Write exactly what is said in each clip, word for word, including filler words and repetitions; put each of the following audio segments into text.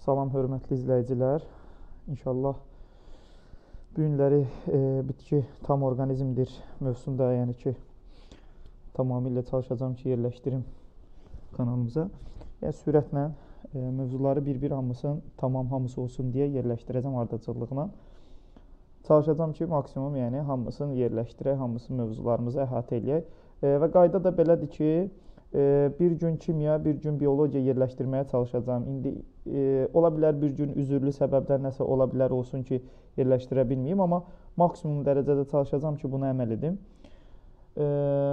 Salam, hörmətli izləyicilər. İnşallah bu günləri e, bitki tam orqanizmdir mövzusunda, yəni ki, tamamilə çalışacağım ki, yerləşdirim kanalımıza. Yəni, sürətlə e, mövzuları bir-bir hamısın, tamam hamısı olsun deyə yerləşdirəcəm ardıcıllığına. Çalışacağım ki, maksimum yəni hamısını yerləşdirək, hamısı mövzularımızı əhatə eləyək. E, və qayda da belədir ki, e, bir gün kimya, bir gün biologiya yerləşdirməyə çalışacağım. İndi e, ola bilər bir gün üzürlü səbəblər nəsə ola bilər olsun ki, yerləşdirə bilməyim, amma maksimum dərəcədə çalışacağım ki, bunu əməl edim. E,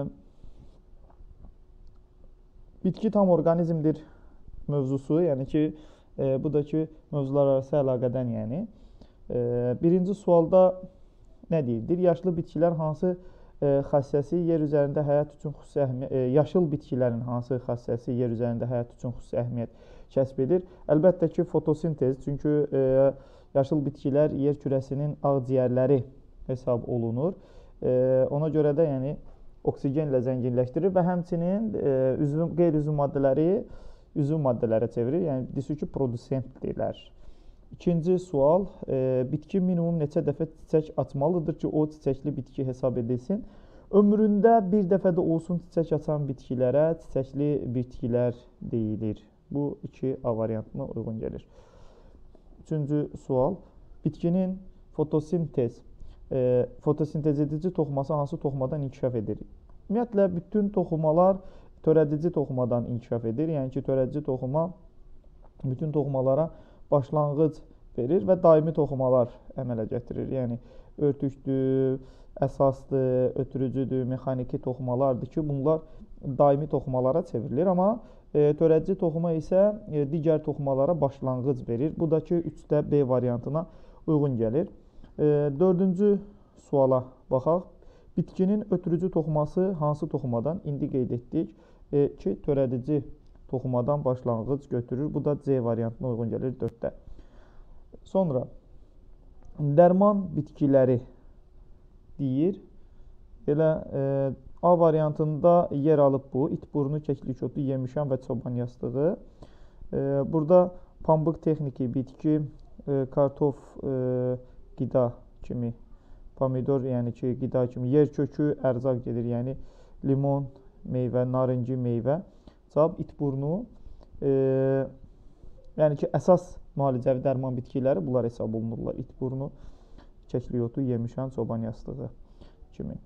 bitki tam orqanizmdir mövzusu, yəni ki, e, bu da ki, mövzular arası əlaqədən yəni. E, birinci sualda nə deyildir? Yaşlı bitkilər hansı e, xassəsi yer üzərində həyat üçün xüsusi əhəmiyyət, e, yaşıl bitkilərin hansı xassəsi yer üzərində həyat üçün xüsusi əhəmiyyət kəsb edir? Əlbəttə ki, fotosintez, çünki e, yaşıl bitkilər yer kürəsinin ağciyərləri hesab olunur. E, ona görə də yəni oksigenlə zənginləşdirir və həmçinin e, üzvü, qeyri-üzvü maddələri üzvü maddələrə çevirir. Yəni desə ki, produsentdirlər. İkinci sual, e, bitki minimum neçə dəfə çiçək açmalıdır ki, o çiçəkli bitki hesab edilsin? Ömründə bir dəfə də olsun çiçək açan bitkilərə çiçəkli bitkilər deyilir. Bu iki A variantına uyğun gəlir. Üçüncü sual, bitkinin fotosintez, e, fotosintez edici toxuması hansı toxumadan inkişaf edir? Ümumiyyətlə, bütün toxumalar törədici toxumadan inkişaf edir. Yəni ki, törədici toxuma bütün toxumalara başlanğıc verir və daimi toxumalar əmələ gətirir. Yəni, örtükdür, əsasdır, ötürücüdür, mexaniki toxumalardır ki, bunlar daimi toxumalara çevrilir. Amma e, törədici toxuma isə e, digər toxumalara başlanğıc verir. Bu da ki, üç də B variantına uyğun gəlir. E, dördüncü suala baxaq. Bitkinin ötürücü toxuması hansı toxumadan? İndi qeyd etdik e, ki, törədici toxumadan başlanğıc götürür. Bu da C variantına uyğun gəlir dörddə. Sonra dərman bitkiləri deyir. Elə e, A variantında yer alıb bu. İtburnu, kəklik otu, yemişan və çoban yastığı. E, burada pambıq texniki bitki, e, kartof e, qida kimi, pomidor yəni ki, qida kimi, yer kökü ərzaq gedir. Yəni limon meyvə, narıncı meyvə. Cavab itburnu. E, yəni ki, əsas müalicəvi dərman bitkiləri bunlar hesab olunurlar. İtburnu, kəklik otu, yemişan, çoban yastığı kimi.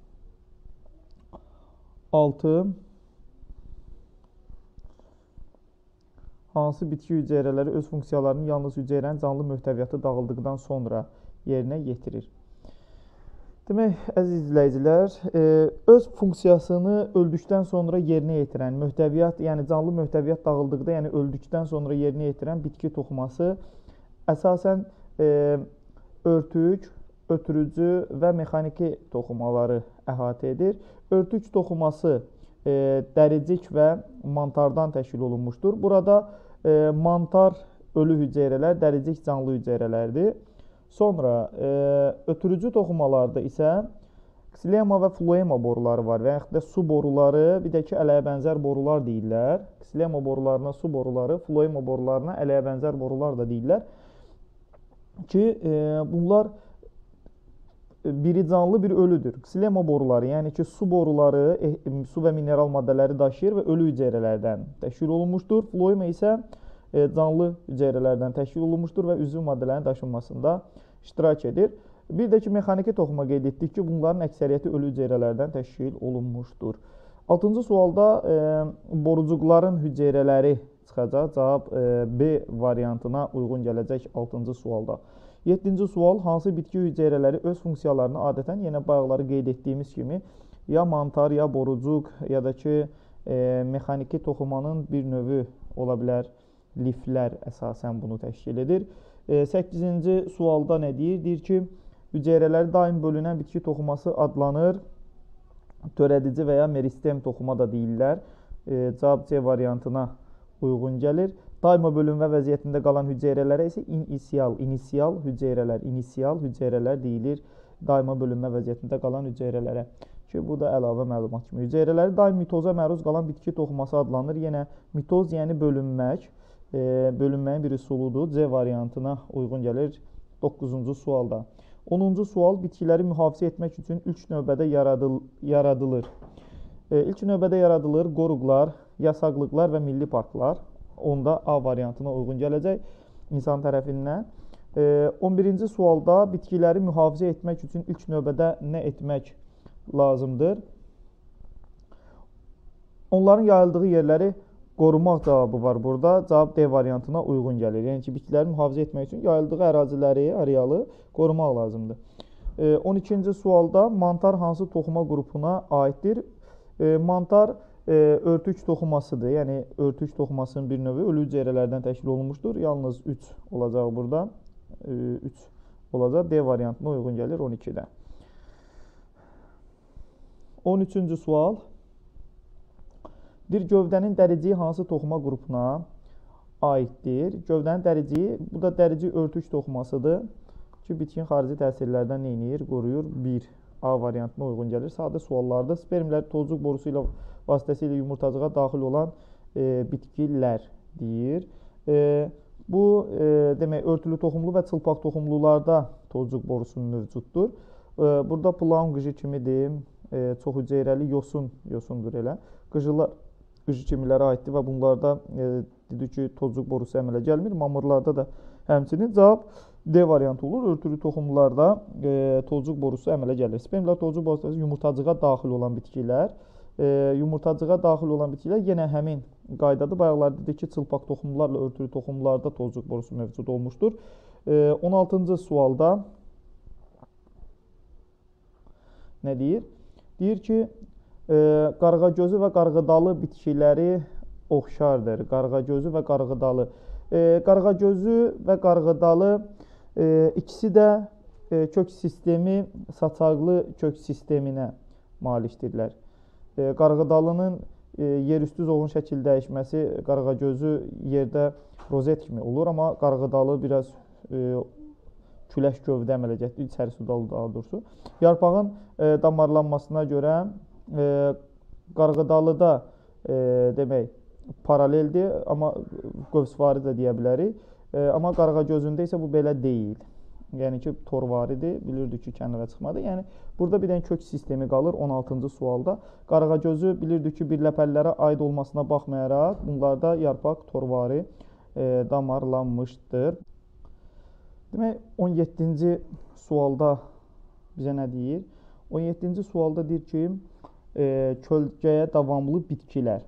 altı. Hansı bitki hüceyrələri öz funksiyalarını yalnız hüceyrənin canlı möhtəviyyatı dağıldıqdan sonra yerinə yetirir? Demək, əziz izləyicilər, e, öz funksiyasını öldükdən sonra yerinə yetirən möhtəviyyat, yəni canlı möhtəviyyat dağıldıqda, yəni öldükdən sonra yerinə yetirən bitki toxuması əsasən e, örtük, ötürücü və mexaniki toxumaları əhatə edir. Örtük toxuması e, dəricik və mantardan təşkil olunmuşdur. Burada e, mantar ölü hüceyrələr, dəricik canlı hüceyrələrdir. Sonra e, ötürücü toxumalarda isə ksilema və floema boruları var və yaxud da su boruları, bir də ki, ələyə bənzər borular deyirlər. Ksilema borularına su boruları, floema borularına ələyə bənzər borular da deyirlər ki, e, bunlar biri canlı, biri ölüdür. Ksilema boruları, yəni ki, su boruları e, su və mineral maddələri daşıyır və ölü hüceyrələrdən təşkil olunmuşdur. Floema isə e, canlı hüceyrələrdən təşkil olunmuşdur və üzvü maddələrin daşınmasında iştirak edir. Bir də ki, mexaniki toxuma qeyd etdik ki, bunların əksəriyyəti ölü hüceyrələrdən təşkil olunmuşdur. altıncı sualda e, borucuqların hüceyrələri çıxacaq. Cavab e, B variantına uyğun gələcək altıncı sualda. yeddinci sual, hansı bitki hüceyrələri öz funksiyalarını adətən yenə bayaqları qeyd etdiyimiz kimi ya mantar, ya borucuq, ya da ki, e, mexaniki toxumanın bir növü ola bilər, liflər əsasən bunu təşkil edir. səkkizinci sualda nə deyir? Deyir ki, hüceyrələri daim bölünən bitki toxuması adlanır. Törədici və ya meristem toxuma da deyirlər. E, cavab C variantına uyğun gəlir. Daima bölünmə vəziyyətində qalan hüceyrələrə isə inisial, inisial hüceyrələr, inisial hüceyrələr deyilir. Daima bölünmə vəziyyətində qalan hüceyrələrə. Ki, bu da əlavə məlumat kimi. Hüceyrələri daim mitoza məruz qalan bitki toxuması adlanır. Yenə mitoz, yəni bölünmək. e, bölünməyin bir üsuludur. C variantına uyğun gəlir doqquzuncu sualda. onuncu sual bitkiləri mühafizə etmək üçün ilk növbədə yaradıl yaradılır. E, ilk növbədə yaradılır qoruqlar, yasaqlıqlar və milli parklar. Onda A variantına uyğun gələcək insan tərəfindən. E, on birinci sualda bitkiləri mühafizə etmək üçün ilk növbədə nə etmək lazımdır? Onların yayıldığı yerləri qorumaq cavabı var burada. Cavab D variantına uyğun gəlir. Yəni ki, bitkiləri mühafizə etmək üçün yayıldığı əraziləri, arealı qorumaq lazımdır. E, on ikinci sualda mantar hansı toxuma qrupuna aiddir? E, mantar e, örtük toxumasıdır. Yəni örtük toxumasının bir növü ölü hüceyrələrdən təşkil olunmuşdur. Yalnız üç olacaq burada. E, üç olacaq. D variantına uyğun gəlir on ikidə. on üçüncü sual. Bir gövdənin dəriciyi hansı toxuma qrupuna aiddir? Gövdənin dəriciyi, bu da dərici örtük toxumasıdır ki, bitkin xarici təsirlərdən nə edir? Qoruyur. bir A variantına uyğun gəlir. Sadə suallarda spermlər tozluq borusu ilə vasitəsilə yumurtacığa daxil olan e, bitkilər deyir. E, bu e, demək örtülü toxumlu və çılpaq toxumlularda tozluq borusu mövcuddur. E, burada plan qıcı kimidir. E, çox hüceyrəli yosun, yosundur elə. Qıcılar qıcı kimilərə aiddir və bunlarda e, dedik ki, tozluq borusu əmələ gəlmir. Mamırlarda da həmçinin cavab D variantı olur. Örtülü toxumlarda e, tozluq borusu əmələ gəlir. Spermlər tozluq borusu yumurtacığa daxil olan bitkilər. E, yumurtacığa daxil olan bitkilər yenə həmin qaydadır. Bayaqlar dedik ki, çılpaq toxumlarla örtülü toxumlarda tozluq borusu mövcud olmuşdur. E, on altıncı sualda nə deyir? Deyir ki, e, qarğagözü və qarğıdalı bitkiləri oxşardır. Qarğagözü və qarğıdalı. E, qarğagözü və qarğıdalı e, ikisi də e, kök sistemi saçaqlı kök sisteminə malikdirlər. E, qarğıdalının e, yerüstü zoğun şəkil dəyişməsi qarğagözü yerdə rozet kimi olur, amma qarğıdalı biraz e, külək gövdə əmələ gətirir, içəri sudalı daha doğrusu. Yarpağın e, damarlanmasına görə e, qarğıdalıda e, demək paraleldir, amma qövsvari də deyə bilərik. E, amma qarğagözündə isə bu belə deyil. Yəni ki, torvaridir, bilirdik ki, kənara çıxmadı. Yəni burada bir dənə kök sistemi qalır on altıncı sualda. Qarğagözü bilirdik ki, birləpəlilərə aid olmasına baxmayaraq bunlarda yarpaq torvari e, damarlanmışdır. Demək, on yeddinci sualda bizə nə deyir? on yeddinci sualda deyir ki, e, kölgəyə davamlı bitkilər.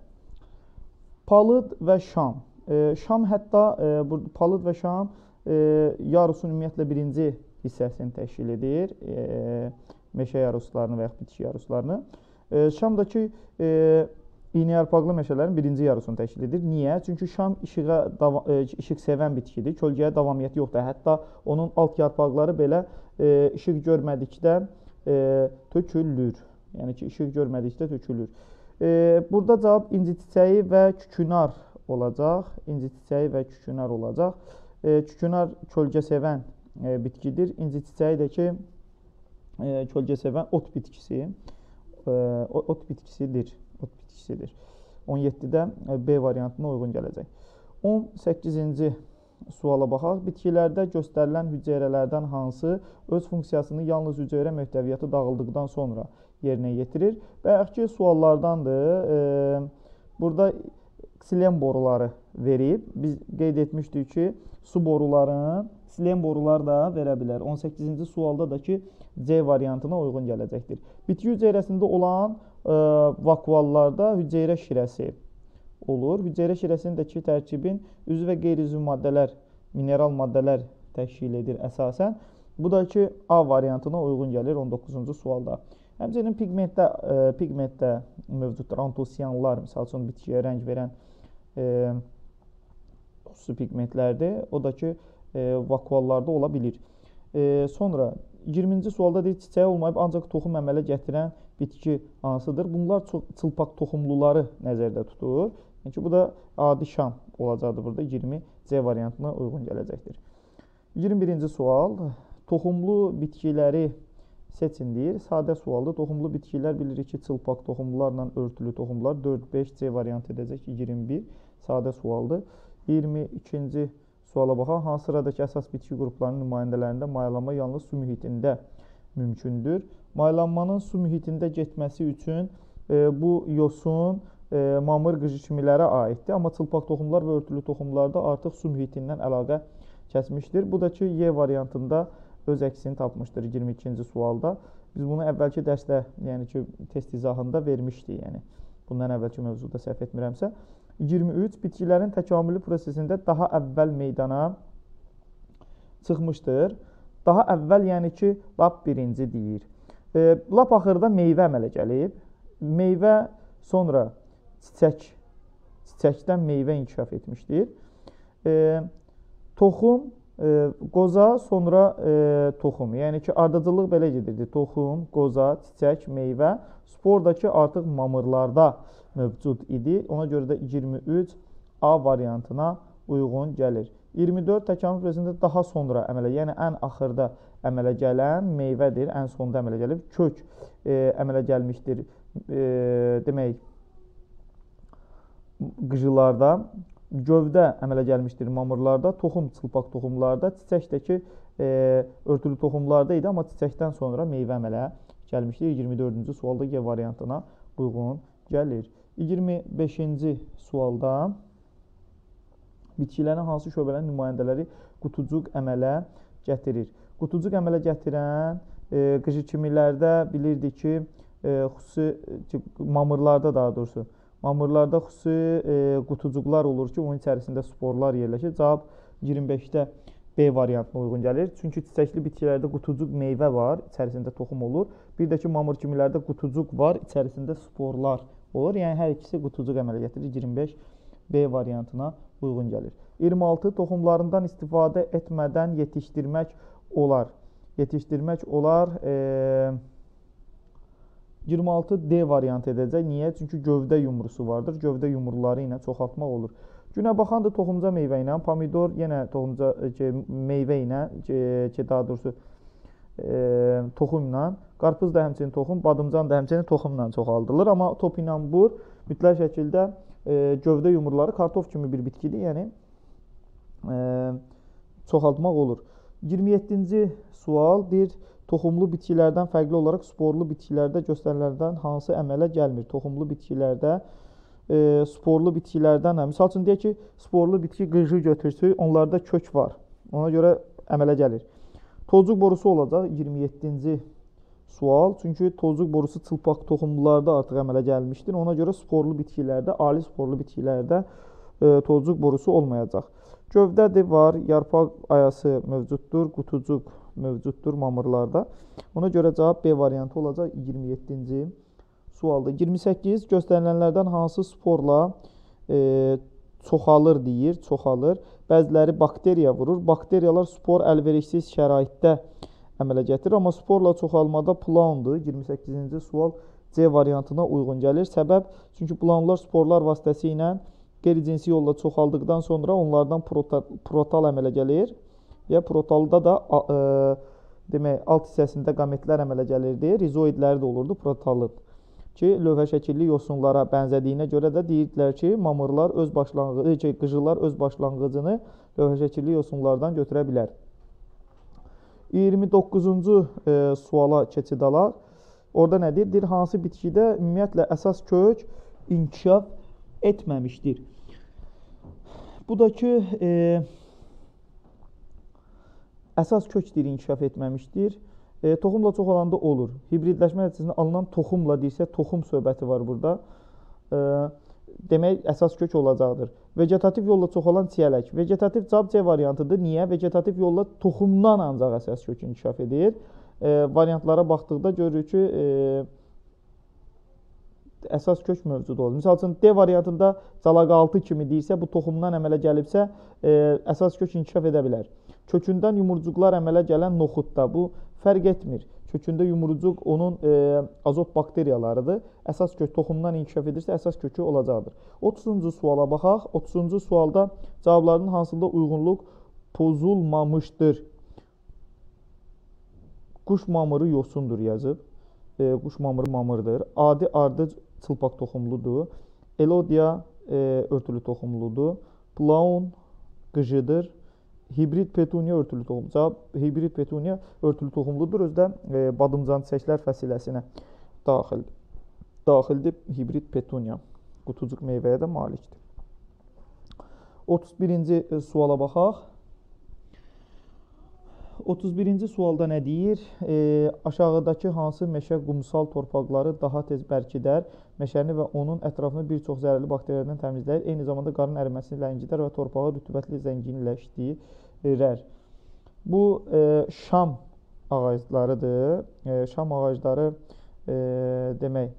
Palıd və şam. E, şam hətta, e, bu, palıd və şam e, yarusun ümumiyyətlə birinci hissəsini təşkil edir. E, meşə yaruslarını və yaxud bitki yaruslarını. E, şamdakı e, iynəyarpaqlı meşələrin birinci yarusunu təşkil edir. Niyə? Çünki şam işığa, e, işıq sevən bitkidir. Kölgəyə davamiyyəti yoxdur. Hətta onun alt yarpaqları belə e, işıq görmədikdə e, tökülür. Yəni ki, işıq görmədikdə tökülür. E, burada cavab inci çiçəyi və kükünar olacaq. İnci çiçəyi və kükünar olacaq. E, kükünar kölgə sevən e, bitkidir. İnci çiçəyi də ki, e, kölgə sevən ot bitkisi. E, ot bitkisidir. Ot bitkisidir. on yeddidə B variantına uyğun gələcək. on səkkizinci suala baxaq. Bitkilərdə göstərilən hüceyrələrdən hansı öz funksiyasını yalnız hüceyrə möhtəviyyatı dağıldıqdan sonra yerinə yetirir? Bayaqki suallardandır. E, burada ksilen boruları verib. Biz qeyd etmişdik ki, su borularının ksilen borular da verə bilər. on səkkizinci sualda da ki, C variantına uyğun gələcəkdir. Bitki hüceyrəsində olan e, vakuallarda hüceyrə şirəsi olur. Hüceyrə şirəsindəki tərkibin üzv və qeyri-üzv maddələr, mineral maddələr təşkil edir əsasən. Bu da ki, A variantına uyğun gəlir on doqquzuncu sualda. Həmçinin pigmentdə, e, pigmentdə mövcuddur. Antosiyanlar, misal üçün bitkiyə rəng verən e, su pigmentlərdir. O da ki, e, vakuallarda ola bilir. E, sonra iyirminci sualda deyir, çiçəyi olmayıb ancaq toxum əmələ gətirən bitki hansıdır? Bunlar çox çılpaq toxumluları nəzərdə tutur. Yəni ki, bu da adi şam olacaqdır burada. iyirmi C variantına uyğun gələcəkdir. iyirmi birinci sual. Toxumlu bitkiləri seçin deyir. Sadə sualdır. Toxumlu bitkilər bilirik ki, çılpaq toxumlarla örtülü toxumlar dörd beş C variantı edəcək. iyirmi bir sadə sualdır. iyirmi ikinci suala baxaq. Hansı sıradakı əsas bitki qruplarının nümayəndələrində mayalanma yalnız su mühitində mümkündür? Mayalanmanın su mühitində getməsi üçün e, bu yosun e, mamır qıcı kimilərə aiddir. Amma çılpaq toxumlar və örtülü toxumlarda artıq su mühitindən əlaqə kəsmişdir. Bu da ki, Y variantında öz əksini tapmışdır iyirmi ikinci sualda. Biz bunu əvvəlki dərsdə, yəni ki, test izahında vermişdik. Yəni, bundan əvvəlki mövzuda səhv etmirəmsə. iyirmi üç. Bitkilərin təkamülü prosesində daha əvvəl meydana çıxmışdır. Daha əvvəl, yəni ki, lap birinci deyir. E, lap axırda meyvə əmələ gəlib. Meyvə sonra çiçək, çiçəkdən meyvə inkişaf etmişdir. E, toxum, e, qoza, sonra e, toxum. Yəni ki, ardıcıllıq belə gedirdi. Toxum, qoza, çiçək, meyvə. Spordakı artıq mamırlarda mövcud idi. Ona görə də iyirmi üç A variantına uyğun gəlir. iyirmi dörd. Təkamül prosesində daha sonra əmələ, yəni ən axırda əmələ gələn meyvədir. Ən sonda əmələ gəlib. Kök e, əmələ gəlmişdir. E, demək, qıcılarda. Gövdə əmələ gəlmişdir mamırlarda. Toxum, çılpaq toxumlarda. Çiçəkdəki e, örtülü toxumlarda idi. Amma çiçəkdən sonra meyvə əmələ gəlmişdir. iyirmi dördüncü sualda G variantına uyğun gəlir. iyirmi beşinci sualda bitkilərin hansı şöbələrin nümayəndələri qutucuq əmələ gətirir? Qutucuq əmələ gətirən e, qıcı kimilərdə bilirdik ki, e, xüsusi mamırlarda daha doğrusu, mamırlarda xüsusi e, qutucuqlar olur ki, onun içərisində sporlar yerləşir. Cavab iyirmi beşdə B variantına uyğun gəlir. Çünki çiçəkli bitkilərdə qutucuq meyvə var, içərisində toxum olur. Bir də ki, mamır kimilərdə qutucuq var, içərisində sporlar olur. Yəni, hər ikisi qutucuq əmələ gətirir. iyirmi beş B variantına uyğun gəlir. iyirmi altı. Toxumlarından istifadə etmədən yetişdirmək olar. Yetişdirmək olar. E, iyirmi altı D variantı edəcək. Niyə? Çünki gövdə yumrusu vardır. Gövdə yumruları ilə çoxaltmaq olur. Günə baxandır toxumca meyvə ilə, pomidor yenə toxumca ki, meyvə ilə, ki, ki daha doğrusu e, toxumla, qarpız da həmçinin toxum, badımcan da həmçinin toxumla çoxaldılır. Amma topinambur mütləq şəkildə e, gövdə yumruları kartof kimi bir bitkidir, yəni e, çoxaltmaq olur. iyirmi yeddinci sual deyir, toxumlu bitkilərdən fərqli olaraq sporlu bitkilərdə göstərilənlərdən hansı əmələ gəlmir? Toxumlu bitkilərdə e, sporlu bitkilərdən, hə, misal üçün deyək ki, sporlu bitki qıcı götürsün, onlarda kök var. Ona görə əmələ gəlir. Tozuq borusu olacaq iyirmi yeddinci sual. Çünki tozuq borusu çılpaq toxumlularda artıq əmələ gəlmişdir. Ona görə sporlu bitkilərdə, ali sporlu bitkilərdə e, tozuq borusu olmayacaq. Gövdədir var, yarpaq ayası mövcuddur, qutucuq mövcuddur mamırlarda. Ona görə cavab B variantı olacaq iyirmi yeddinci sualda. iyirmi səkkiz. Göstərilənlərdən hansı sporla e, çoxalır deyir, çoxalır. Bəziləri bakteriya vurur. Bakteriyalar spor əlverişsiz şəraitdə əmələ gətirir. Amma sporla çoxalmada plandır. iyirmi səkkizinci sual C variantına uyğun gəlir. Səbəb, çünki planlar sporlar vasitəsilə qeyri-cinsi yolla çoxaldıqdan sonra onlardan protal, protal əmələ gəlir. Ya protalda da e, demək, alt hissəsində qametlər əmələ gəlirdi. Rizoidləri də olurdu protalın. Ki, lövhə şəkilli yosunlara bənzədiyinə görə də deyirdilər ki, mamırlar öz başlanğıcı, qıcılar öz başlanğıcını lövhə şəkilli yosunlardan götürə bilər. iyirmi doqquzuncu e, suala keçid alaq. Orada nə deyir? Deyir, hansı bitkidə ümumiyyətlə əsas kök inkişaf etməmişdir. Bu da ki, e, əsas kök deyir, inkişaf etməmişdir. E, toxumla çoxalanda olur. Hibridləşmə nəticəsində alınan toxumla deyirsə, toxum söhbəti var burada. E, demək, əsas kök olacaqdır. Vegetativ yolla çoxalan çiyələk. Vegetativ cavab C variantıdır. Niyə? Vegetativ yolla toxumdan ancaq əsas kök inkişaf edir. E, variantlara baxdıqda görürük ki, e, əsas kök mövcud olur. Misal üçün, D variantında calaqaltı kimi deyirsə, bu toxumdan əmələ gəlibsə, e, əsas kök inkişaf edə bilər. Kökündən yumurcuqlar əmələ gələn noxudda bu fərq etmir. Kökündə yumurcuq onun e, azot bakteriyalarıdır. Əsas kök toxumdan inkişaf edirsə, əsas kökü olacaqdır. otuzuncu suala baxaq. otuzuncu sualda cavablarının hansında uyğunluq pozulmamışdır? Quş mamırı yosundur yazıb. E, quş mamırı mamırdır. Adi ardıc çılpaq toxumludur. Elodia e, örtülü toxumludur. Plaun qıcıdır. Hibrid petuniya örtülü toxum. Cavab hibrid petuniya örtülü toxumludur. Özdə e, badımcan çiçəklər fəsiləsinə daxil daxildir. Hibrid petuniya qutucuq meyvəyə də malikdir. otuz birinci suala baxaq. otuz birinci sualda nə deyir? E, aşağıdakı hansı meşə qumsal torpaqları daha tez bərkidər? Meşəni və onun ətrafını bir çox zərərli bakteriyalardan təmizləyir. Eyni zamanda qarın əriməsini ləngidər və torpağı rütubətli zənginləşdirir. Bu e, şam ağaclarıdır. E, şam ağacları e, demək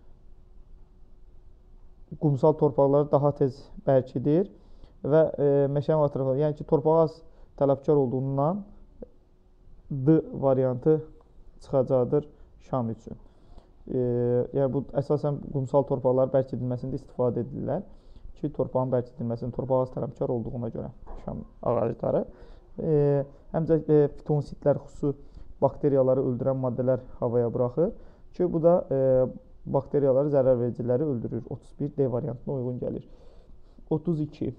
qumsal torpaqları daha tez bərkidir və e, meşənin ətrafında, yəni ki, torpağı az tələbkar olduğundan D variantı çıxacaqdır şam üçün. E, yəni bu əsasən qumsal torpaqlar bərkidilməsində istifadə edirlər ki, torpağın bərkidilməsində torpaq az tələbkar olduğuna görə şam ağacları. E, həmcə e, fitonsitlər, xüsusi bakteriyaları öldürən maddələr havaya buraxır ki, bu da e, bakteriyaları, zərər vericiləri öldürür. otuz bir D variantına uyğun gəlir. otuz iki.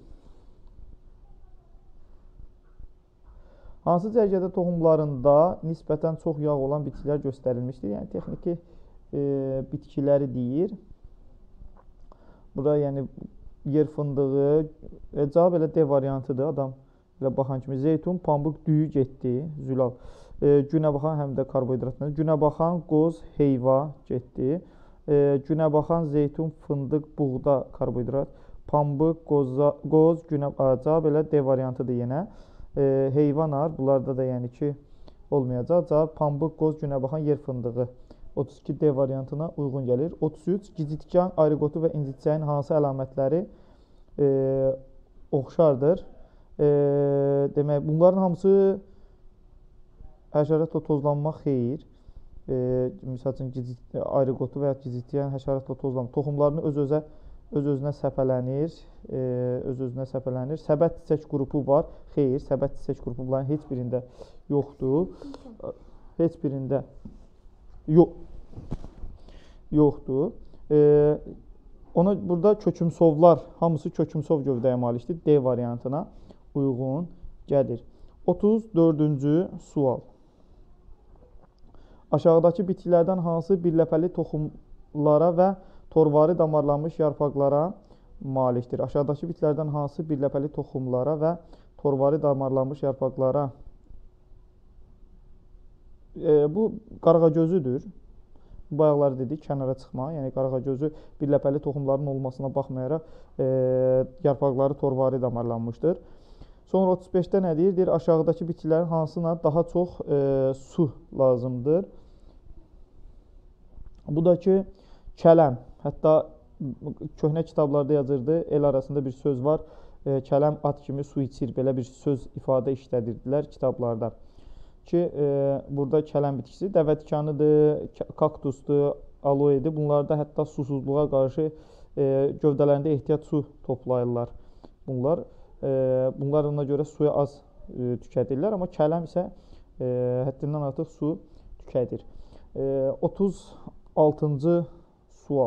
Hansı cərgədə toxumlarında nisbətən çox yağ olan bitkilər göstərilmişdir? Yəni texniki e, bitkiləri deyir. Burada yəni yer fındığı, e, cavab elə D variantıdır. Adam elə baxan kimi zeytun, pambıq, düyü getdi, zülal. E, günə baxan həm də karbohidratlar. Günə baxan qoz, heyva getdi. E, günə baxan zeytun, fındıq, buğda, karbohidrat, pambıq, qoza, qoz, günə cavab elə D variantıdır yenə. E, heyvanar, bunlarda da yəni ki olmayacaq. Cavab pambıq, qoz, günə baxan yer fındığı otuz iki D variantına uyğun gəlir. otuz üç. Gicitkan, ayriqotu və incitçəyin hansı əlamətləri e, oxşardır? E, demək, bunların hamısı həşəratla tozlanmaq xeyir. E, misal üçün, ayriqotu və ya gicitkan həşəratla tozlanmaq. Toxumlarını öz-özə öz-özünə səpələnir, e, öz-özünə səpələnir. Səbət çiçək qrupu var. Xeyr, səbət çiçək qrupu bunların heç birində yoxdur. Heç birində yox, yoxdur. E, ona burada kökümsovlar, hamısı kökümsov gövdəyə malikdir. D variantına uyğun gəlir. otuz dördüncü sual. Aşağıdakı bitkilərdən hansı birləpəli toxumlara və torvari damarlanmış yarpaqlara malikdir? Aşağıdakı bitkilərdən hansı birləpəli toxumlara və torvari damarlanmış yarpaqlara? E, bu qarğagözüdür. Bayaqlar dedik, kənara çıxma. Yəni qarğagözü birləpəli toxumların olmasına baxmayaraq e, yarpaqları torvari damarlanmışdır. Sonra otuz beşdə nə deyir? Deyir, aşağıdakı bitkilərin hansına daha çox e, su lazımdır? Bu da ki, kələm. Hətta köhnə kitablarda yazırdı, el arasında bir söz var. E, kələm at kimi su içir. Belə bir söz ifadə işlədirdilər kitablarda. Ki, e, burada kələm bitkisi dəvətikanıdır, kaktusdur, aloedir. Bunlarda hətta susuzluğa qarşı e, gövdələrində ehtiyat su toplayırlar. Bunlar, e, bunlar ona görə suya az e, tükədirlər. Amma kələm isə e, həddindən artıq su tükədir. E, otuz altıncı sual.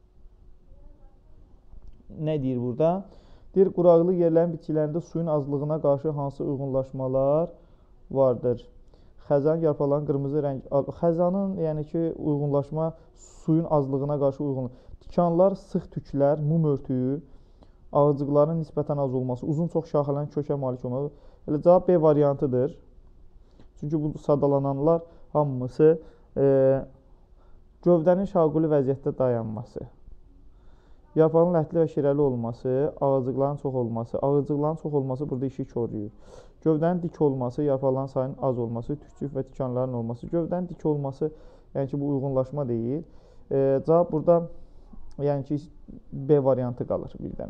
Nə deyir burada? Deyir, quraqlı yerlərin bitkilərində suyun azlığına qarşı hansı uyğunlaşmalar vardır? Xəzan yarpaqlarının qırmızı rəng, xəzanın yəni ki uyğunlaşma suyun azlığına qarşı uyğun. Tikanlar, sıx tüklər, mum örtüyü, ağacıqların nisbətən az olması, uzun çox şaxələrin kökə malik olması. Elə cavab B variantıdır. Çünki bu sadalananlar hamısı e, gövdənin şaquli vəziyyətdə dayanması, yarpağın ləhətli və şirəli olması, ağacıqların çox olması, ağacıqların çox olması burada işi koruyur. Gövdənin dik olması, yarpaqların sayının az olması, tükçük və tikanların olması, gövdənin dik olması, yəni ki bu uyğunlaşma deyil. E, cavab burada yəni ki B variantı qalır bir dənə.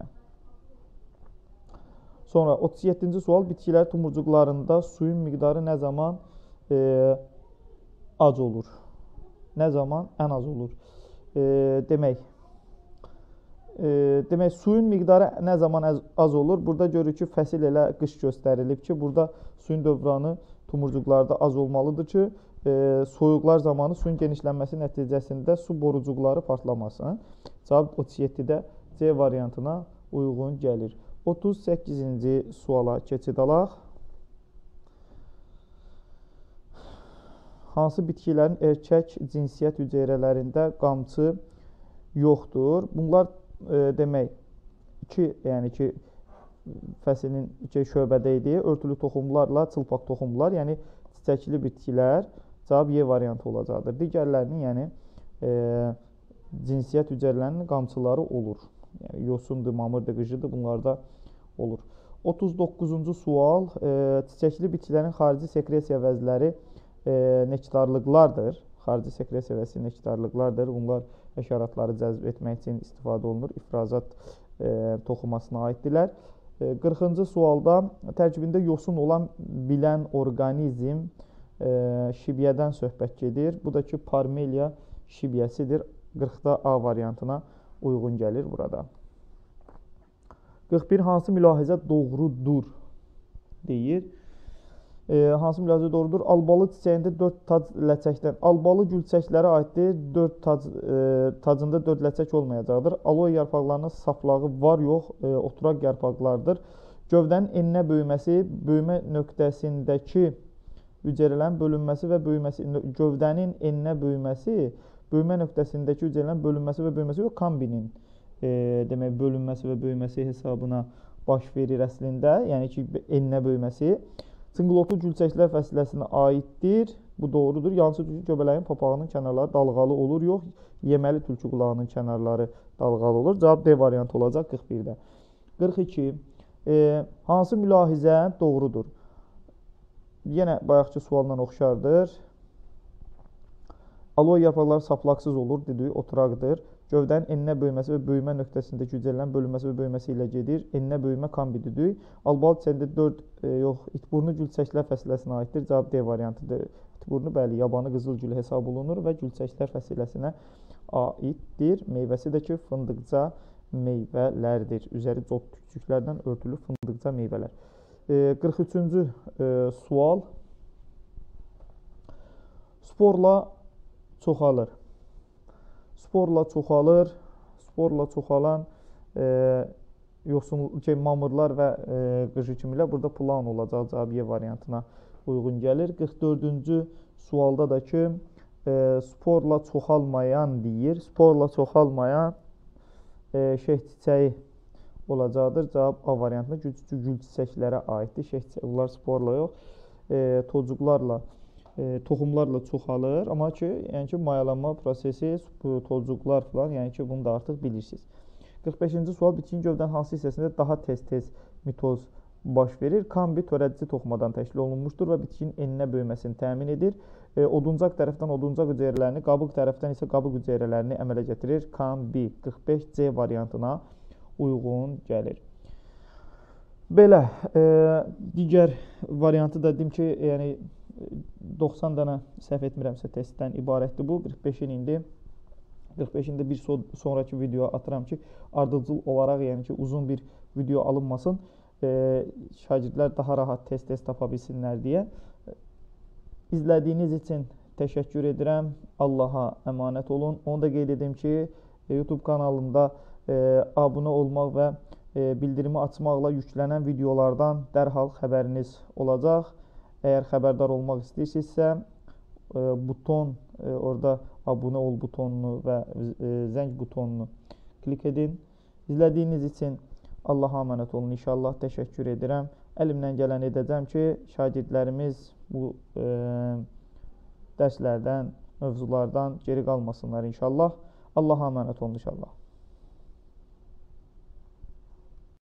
Sonra otuz yeddinci sual, bitkilər tumurcuqlarında suyun miqdarı nə zaman e, az olur? Nə zaman ən az olur? E, demək, e, demək, suyun miqdarı nə zaman az, az olur? Burada görürük ki, fəsil elə qış göstərilib ki, burada suyun dövranı tumurcuqlarda az olmalıdır ki, e, soyuqlar zamanı suyun genişlənməsi nəticəsində su borucuqları partlamasın. Cavab otuz yeddidə C variantına uyğun gəlir. otuz səkkizinci suala keçid alaq. Hansı bitkilərin erkək cinsiyyət hüceyrələrində qamçı yoxdur? Bunlar e, demək iki, yəni ki fəslinin iki şöbədə idi. Örtülü toxumlarla çılpaq toxumlar, yəni çiçəkli bitkilər. Cavab Y variantı olacaqdır. Digərlərinin, yəni e, cinsiyyət hüceyrələrinin qamçıları olur. Yəni yosundur, mamırdır, qıcıdır, bunlarda olur. otuz doqquzuncu sual. E, çiçəkli bitkilərin xarici sekresiya vəzləri e, nektarlıqlardır. Xarici sekresiya vəzləri nektarlıqlardır. Bunlar həşəratları cəzb etmək üçün istifadə olunur. İfrazat e, toxumasına aiddirlər. E, qırxıncı sualda tərkibində yosun olan bilən orqanizm e, şibyədən söhbət gedir. Bu da ki, parmeliya şibyəsidir. qırxda A variantına uyğun gəlir burada. qırx bir. Hansı mülahizə doğrudur deyir. E, hansı mülahizə doğrudur? Albalı çiçəyində dörd tac ləçəkdən. Albalı gül çiçəklərə aiddir. dörd tac, e, tacında dörd ləçək olmayacaqdır. Aloe yarpaqlarının saplağı var, yox, e, oturaq yarpaqlardır. Gövdənin eninə böyüməsi, böyümə nöqtəsindəki hüceyrələrin bölünməsi və böyüməsi, gövdənin eninə böyüməsi, böyümə nöqtəsindəki hüceyrələrin bölünməsi və böyüməsi yox, kombinin e, demək, bölünməsi və böyüməsi hesabına baş verir əslində. Yəni ki, eninə böyüməsi. Çınqılotlu gülçəklər fəsiləsinə aiddir. Bu doğrudur. Yansı tülkü göbələyin papağının kənarları dalğalı olur, yox, yeməli tülkü qulağının kənarları dalğalı olur. Cavab D variantı olacaq qırx birdə. qırx iki. E, hansı mülahizə doğrudur? Yenə bayaqçı sualdan oxşardır. Aloe yarpaqları saplaqsız olur, dedik, oturaqdır. Gövdənin eninə böyüməsi və böyümə nöqtəsindəki hüceyrələrin bölünməsi və böyüməsi ilə gedir. Eninə böyümə kombididir. Albalı çiçəyində dörd, e, yox, itburnu gülçəklər fəsiləsinə aiddir. Cavab D variantıdır. İtburnu, bəli, yabanı qızıl gül hesab olunur və gülçəklər fəsiləsinə aiddir. Meyvəsi də ki, fındıqca meyvələrdir. Üzəri cod tükcüklərdən örtülü fındıqca meyvələr. E, qırx üçüncü e, sual. Sporla çoxalır. Sporla çoxalır. Sporla çoxalan e, yosun, şey, mamırlar və e, qıcı kimilər burada plan olacaq. Cavab Y variantına uyğun gəlir. qırx dördüncü sualda da ki e, sporla çoxalmayan deyir. Sporla çoxalmayan e, şeh çiçəyi olacaqdır. Cavab A variantında gül, gül çiçəklərə aiddir. Şeh çiçəyi, bunlar sporla yox, e, tocuqlarla, e, toxumlarla çoxalır. Amma ki, yəni ki, mayalanma prosesi, tocuqlar falan, yəni ki, bunu da artıq bilirsiniz. qırx beşinci sual. Bitkinin gövdənin hansı hissəsində daha tez-tez mitoz baş verir? Kambi törədici toxumadan təşkil olunmuşdur və bitkinin eninə böyüməsini təmin edir. E, oduncaq tərəfdən oduncaq hüceyrələrini, qabıq tərəfdən isə qabıq hüceyrələrini əmələ gətirir. Kambi qırx beş C variantına uyğun gəlir. Belə, e, digər variantı da dedim ki, yəni doxsan dənə səhv etmirəmsə testdən ibarətdir bu. qırx beşin indi qırx beşində bir so sonraki video atıram ki, ardıcıl olaraq, yəni ki, uzun bir video alınmasın. E, şagirdlər daha rahat test-test tapa bilsinlər deyə. İzlədiyiniz üçün təşəkkür edirəm. Allaha əmanət olun. Onu da qeyd edim ki, YouTube kanalında e, abunə olmaq və e, bildirimi açmaqla yüklənən videolardan dərhal xəbəriniz olacaq. Əgər xəbərdar olmaq istəyirsinizsə, e, buton, e, orada abunə ol butonunu və e, zəng butonunu klik edin. İzlədiyiniz üçün Allaha əmanət olun. İnşallah təşəkkür edirəm. Əlimdən gələn edəcəm ki, şagirdlərimiz bu e, dərslərdən, mövzulardan geri qalmasınlar inşallah. Allaha əmanət olun inşallah.